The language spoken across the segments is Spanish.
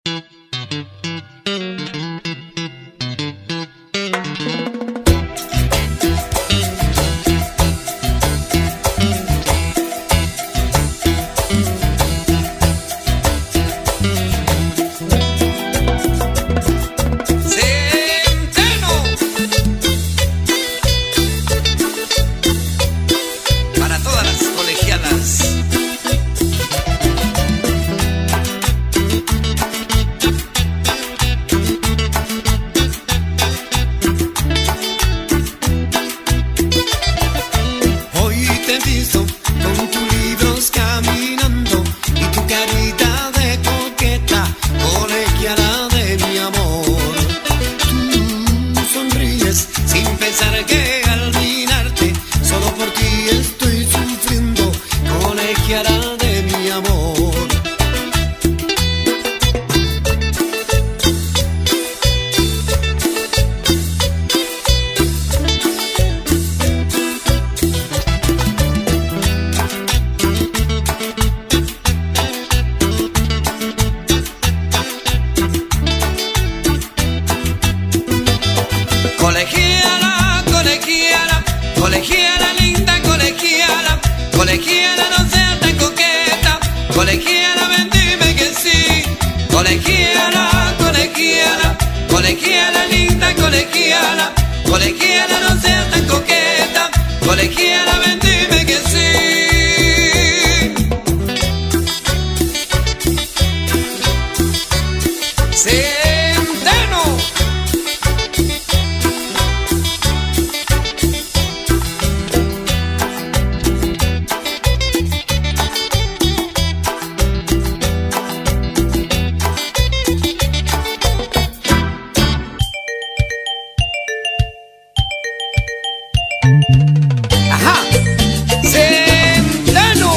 Colegiala, colegiala, colegiala linda, colegiala, colegiala no sea tan coqueta, colegiala ven dime que sí, colegiala, colegiala, colegiala linda, colegiala, colegiala no sea tan coqueta, colegiala ven dime que sí. Centeno. Ajá, Centeno.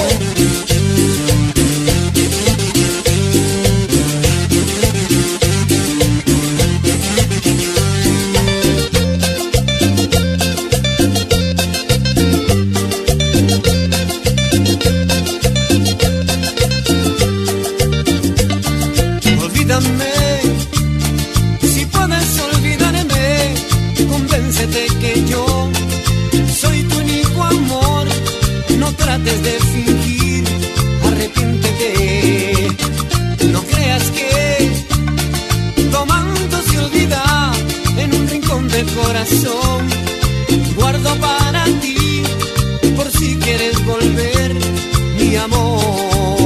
Olvídame, si puedes olvidarme, convéncete que yo soy tu único amor, no trates de fingir, arrepiéntete, no creas que tomando se olvida, en un rincón del corazón guardo para ti, por si quieres volver, mi amor.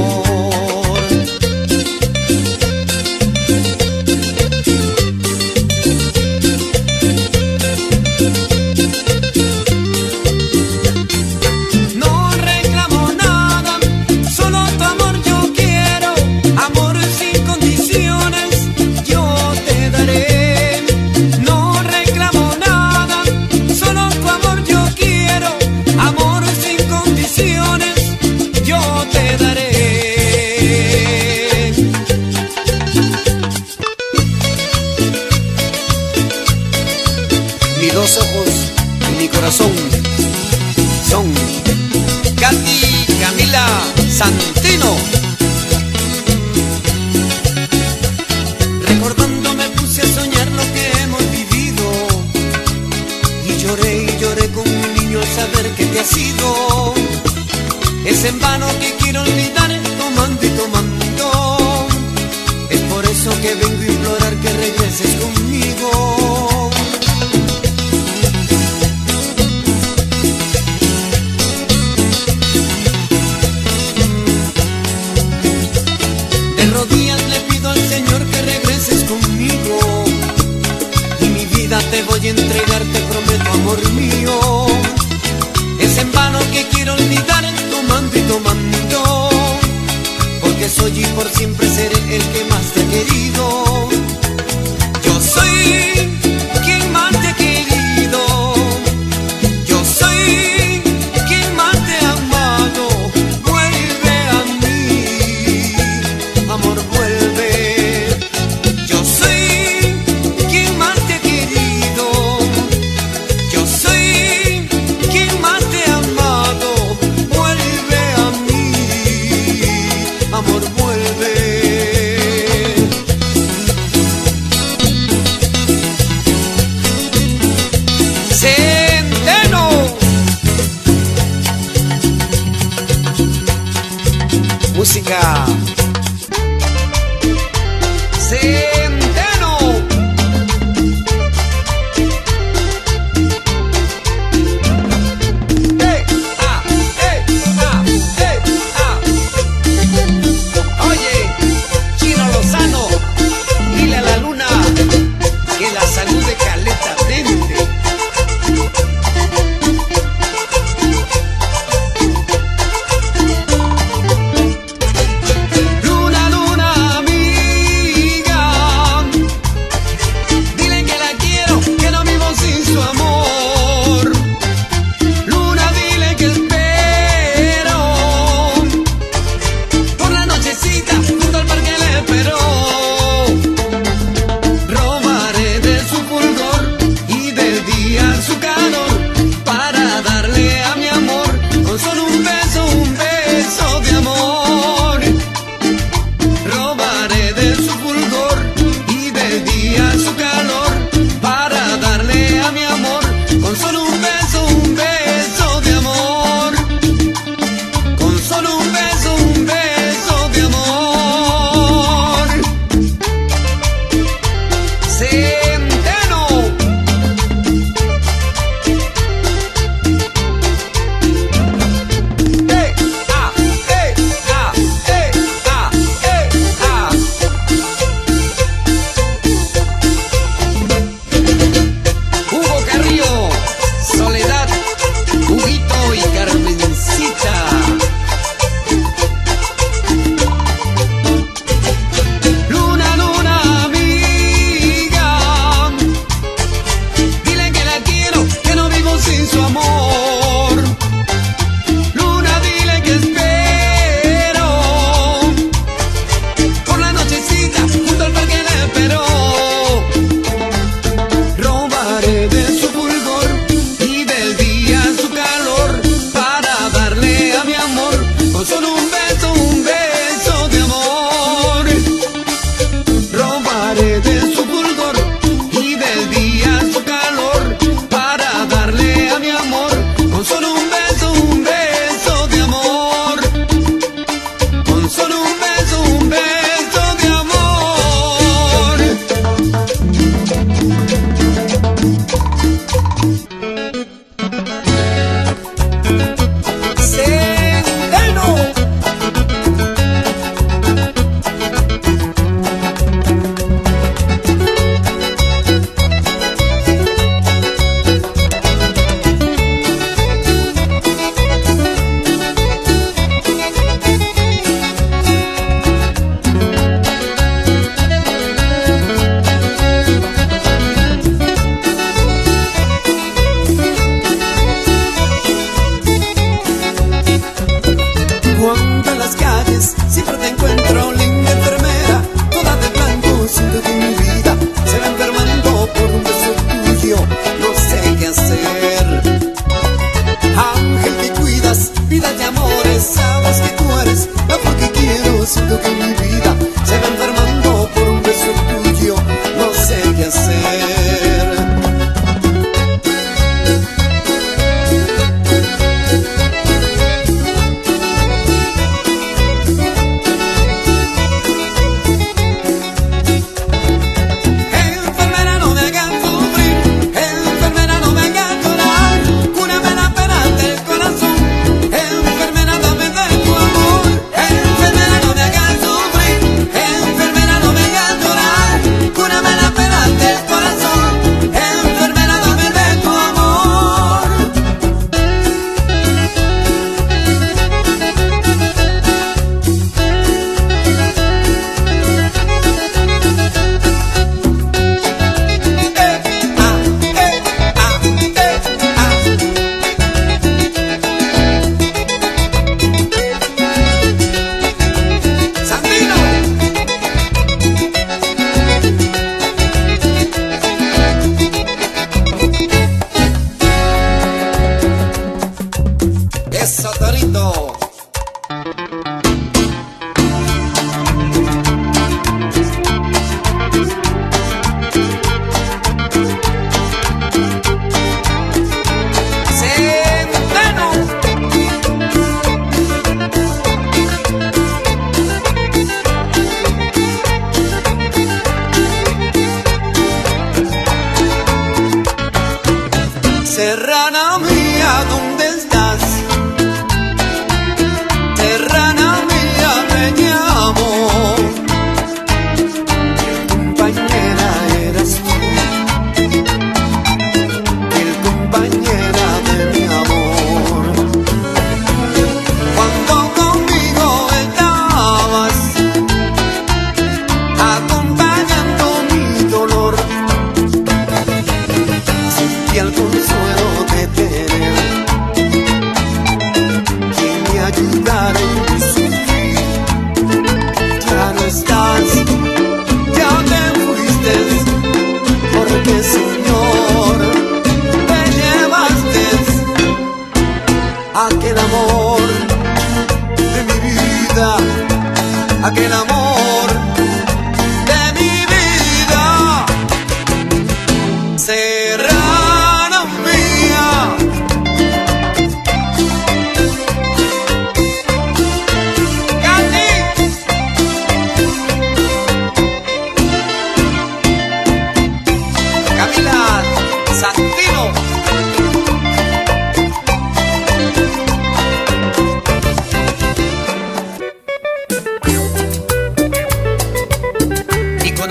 Mis dos ojos y mi corazón son Katy Camila Santino. Recordando me puse a soñar lo que hemos vivido y lloré con mi niño al saber que te has ido. Es en vano que quiero olvidar tomando y tomando. Es por eso que vengo a implorar que regreses conmigo. De rodillas le pido al Señor que regreses conmigo. Y mi vida te voy a entregar, te prometo, amor mío. Es en vano que quiero olvidar tomando y tomando, porque soy y por siempre seré el que más te ha querido. Yo soy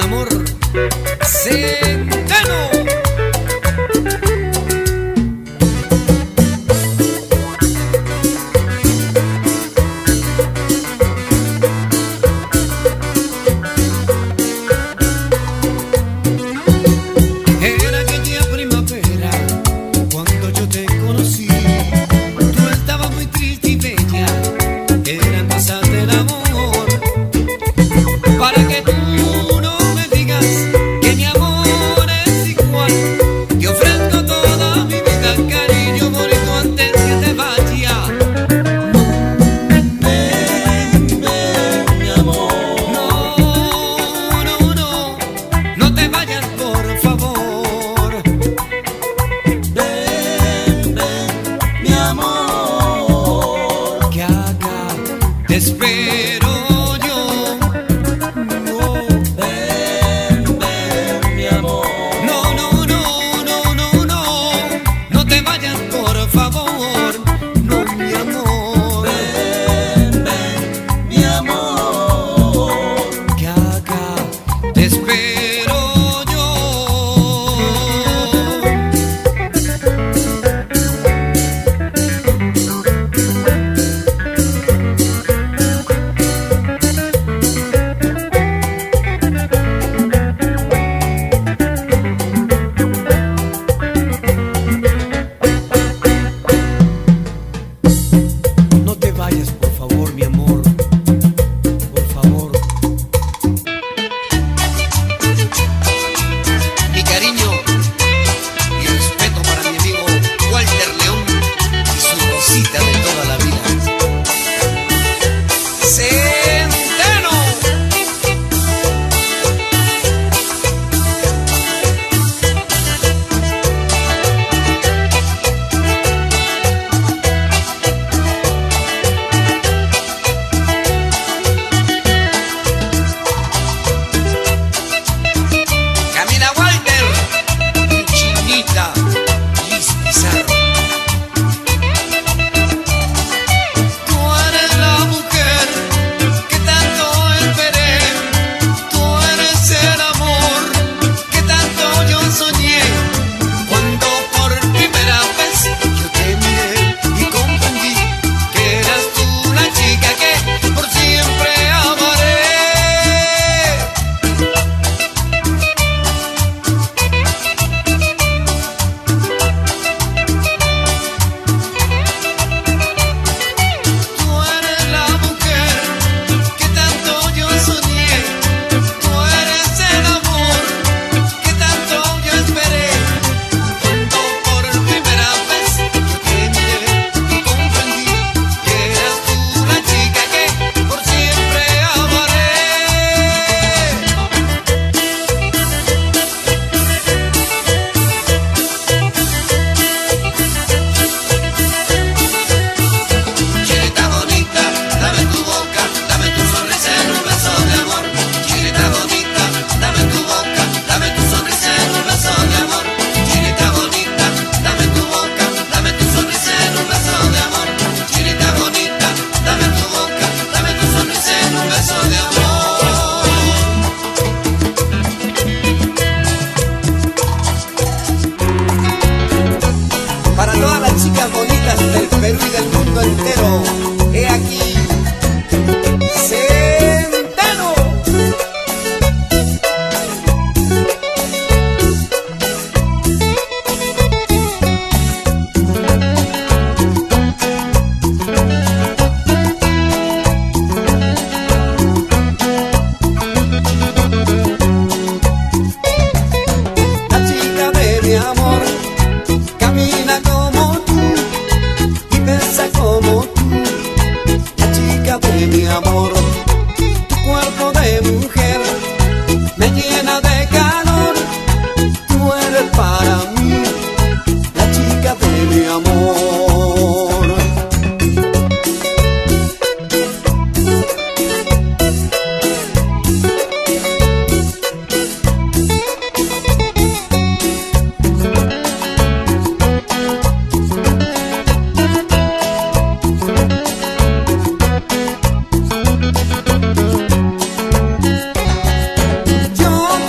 amor. Centeno. Te espero yo. No, ven, ven, mi amor. No, no, no, no, no, no. No te vayas, por favor. No, mi amor. Ven, ven, mi amor. Que acá te espero yo. Del Perú y del mundo entero, he aquí Centeno. La chica de mi amor camina como tú y besa como tú. La chica de mi amor, tu cuerpo de mujer me llena de calor. Tú eres para mí la chica de mi amor. Yo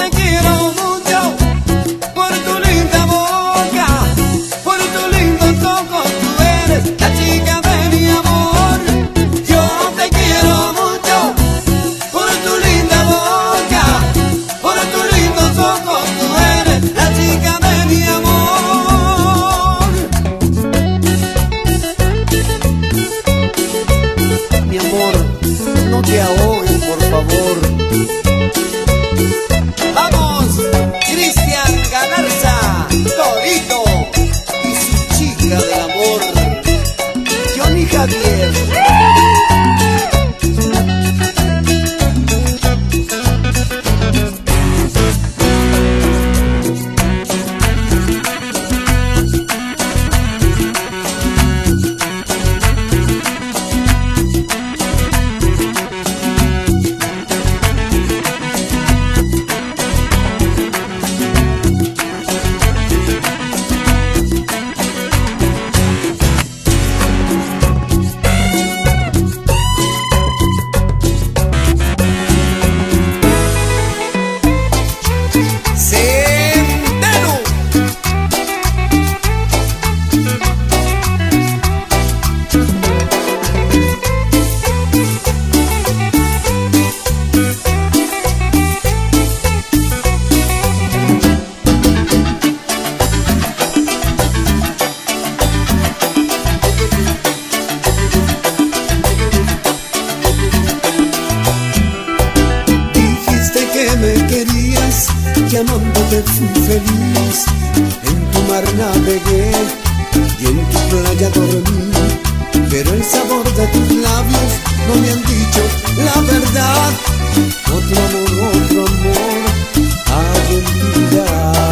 Llamándote fui feliz, en tu mar navegué y en tu playa dormí, pero el sabor de tus labios no me han dicho la verdad. Otro amor hay en tu vida.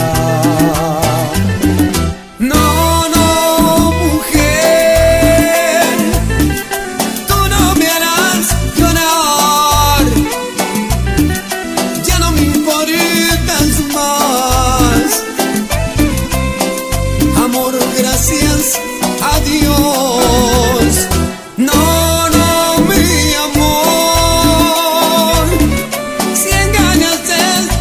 No, no, mujer, tú no me harás llorar, ya no me importas más. Amor, gracias a Dios. No, no, mi amor, si engañas es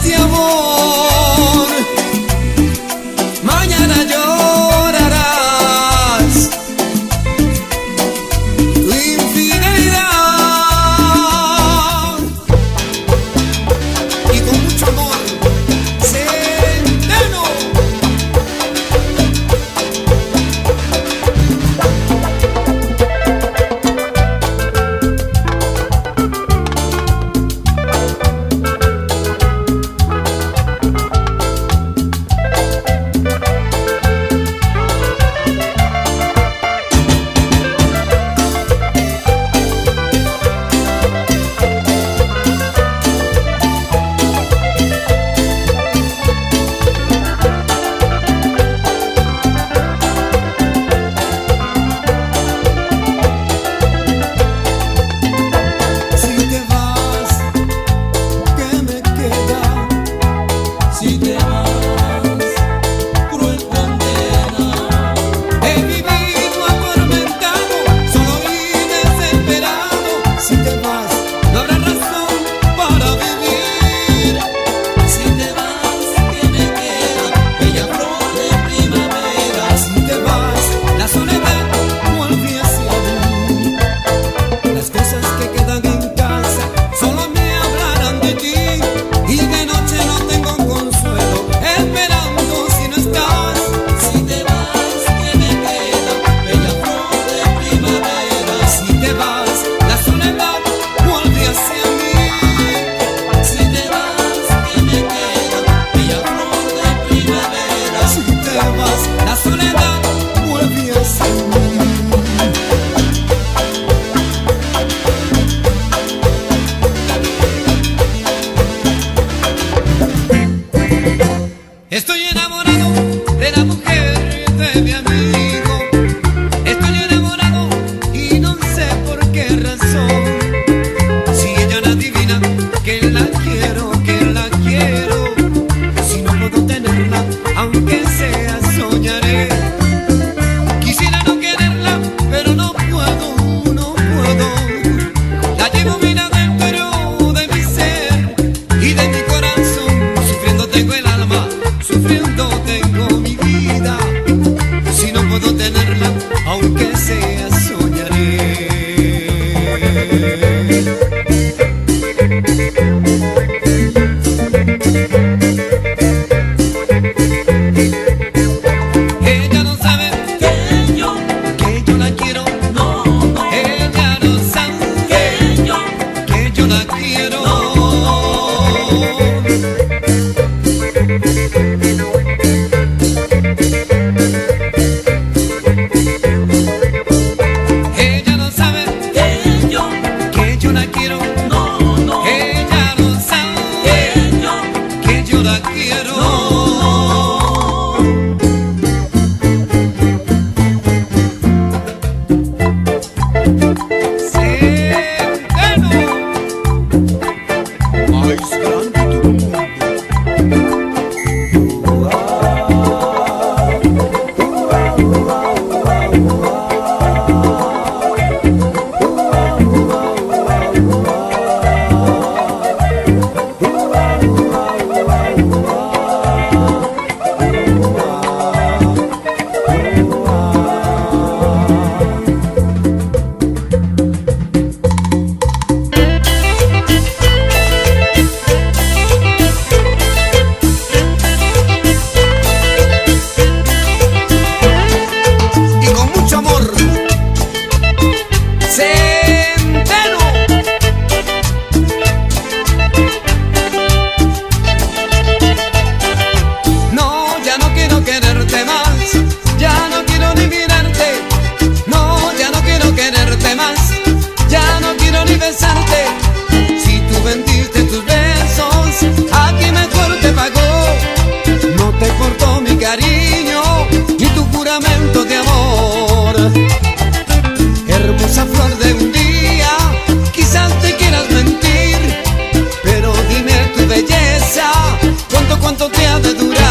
cuánto te ha de durar.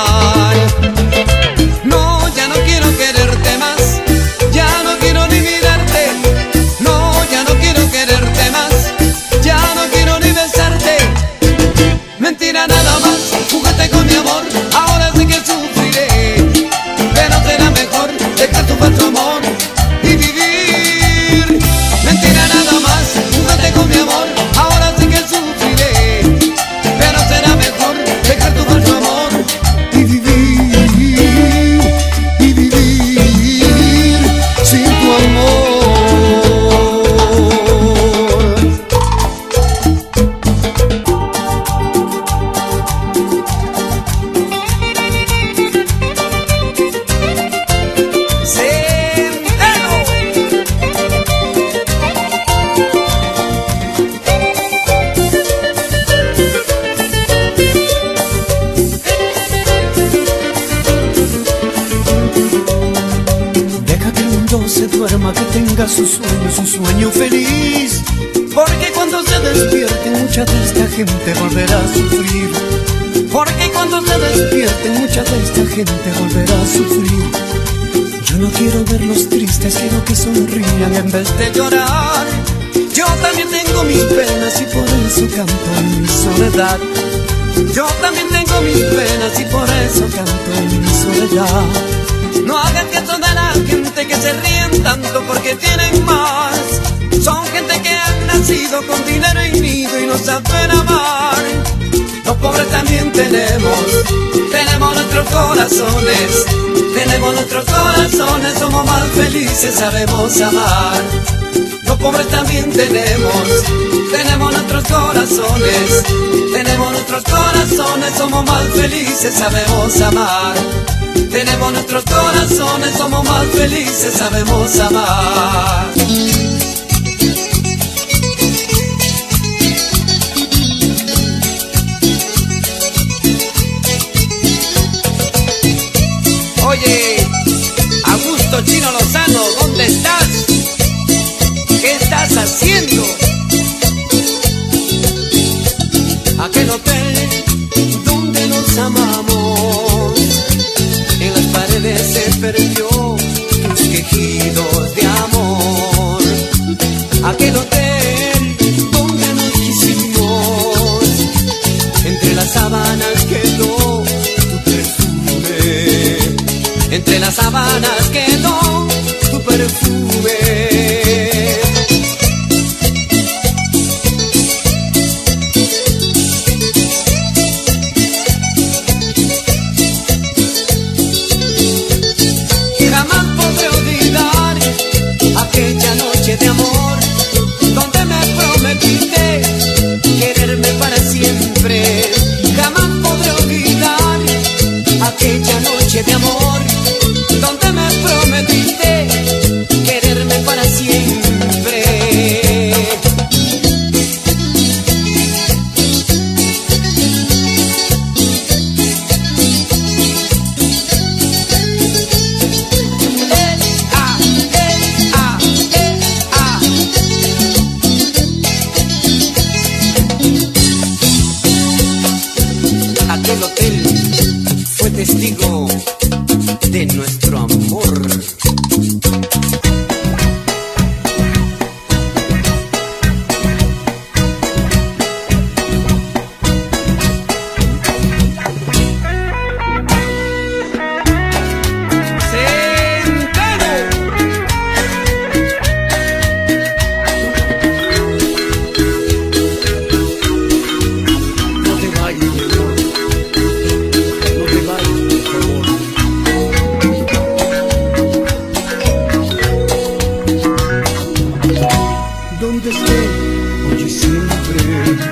No, ya no quiero quererte más, ya no quiero ni mirarte. No, ya no quiero quererte más, ya no quiero ni besarte. Mentira nada más, jugaste con mi amor, ahora sé que sufriré, pero será mejor dejar tu falso amor y vivir. Mentira nada más, jugaste con mi amor, ahora sé que sufriré, pero será mejor dejar tu falso amor y vivir sin tu amor. Se duerma, que tenga su sueño feliz, porque cuando se despierte mucha de esta gente volverá a sufrir, porque cuando se despierte mucha de esta gente volverá a sufrir. Yo no quiero verlos tristes, quiero que sonrían en vez de llorar. Yo también tengo mis penas y por eso canto en mi soledad. Yo también tengo mis penas y por eso canto en mi soledad. No hagan caso de la gente que se ríen tanto porque tienen más. Son gente que han nacido con dinero y nido y no saben amar. Los pobres también tenemos nuestros corazones. Tenemos nuestros corazones, somos más felices, sabemos amar. Los pobres también tenemos nuestros corazones. Tenemos nuestros corazones, somos más felices, sabemos amar. Tenemos nuestros corazones, somos más felices, sabemos amar. Oye, Augusto Chino Lozano, ¿dónde estás? ¿Qué estás haciendo? Aquel hotel donde nos amamos, en las paredes se perdió tus quejidos de amor. Aquel hotel donde nos quisimos, entre las sábanas quedó tu perfume, entre las sábanas quedó tu perfume. Aquella noche de amor, donde me prometiste quererme para siempre. Jamás podré olvidar aquella noche de amor, donde me prometiste quererme para siempre. Aquel hotel fue testigo de nuestro amor. Donde esté, oye siempre,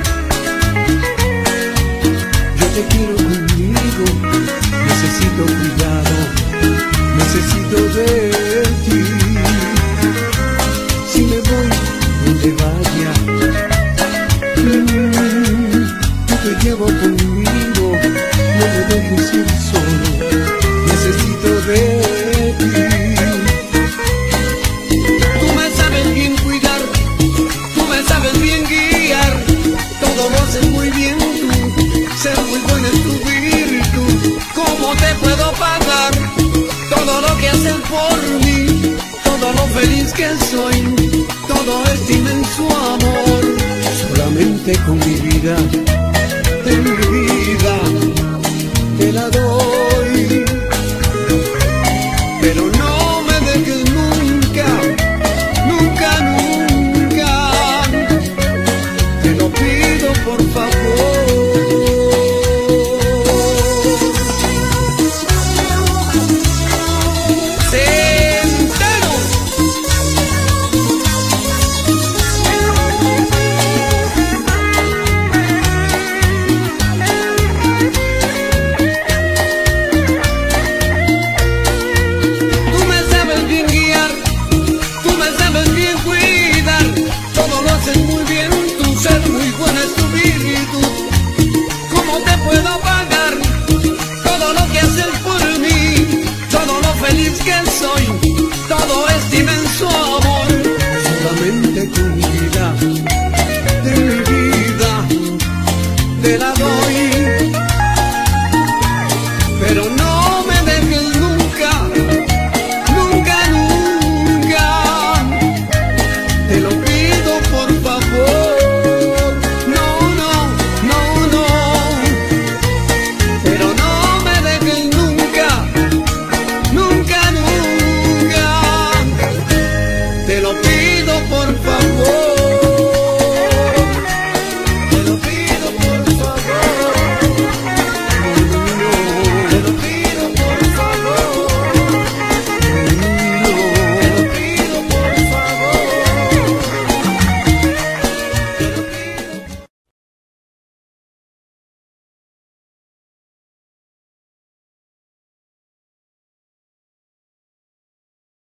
yo te quiero conmigo, necesito cuidado, necesito de ti. Si me voy, donde vaya, yo te llevo conmigo, no me dejes ir solo, necesito de ti. Tú me sabes bien cuidar, sabes bien guiar, todo lo haces muy bien tú, ser muy buena en tu vida. ¿Cómo te puedo pagar todo lo que haces por mí? Todo lo feliz que soy, todo este inmenso amor. Solamente con mi vida, de mi vida.